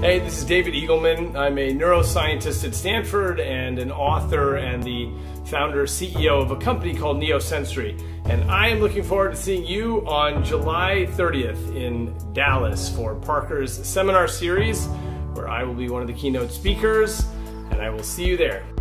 Hey, this is David Eagleman. I'm a neuroscientist at Stanford and an author and the founder, CEO of a company called Neosensory. And I am looking forward to seeing you on July 30th in Dallas for Parker's seminar series, where I will be one of the keynote speakers, and I will see you there.